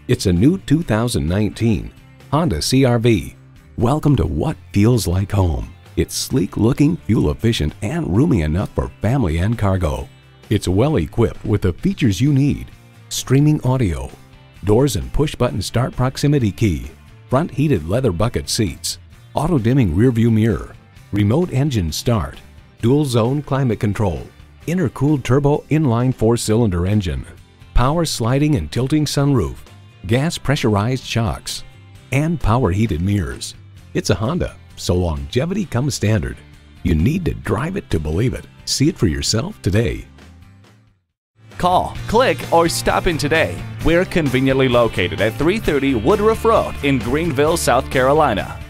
It's a new 2019 Honda CR-V. Welcome to what feels like home. It's sleek looking, fuel efficient, and roomy enough for family and cargo. It's well equipped with the features you need: streaming audio, doors and push button start proximity key, front heated leather bucket seats, auto dimming rear view mirror, remote engine start, dual zone climate control, intercooled turbo inline 4-cylinder engine, power sliding and tilting sunroof, gas pressurized shocks, and power heated mirrors. It's a Honda, so longevity comes standard. You need to drive it to believe it. See it for yourself today. Call, click, or stop in today. We're conveniently located at 330 Woodruff Road in Greenville, South Carolina.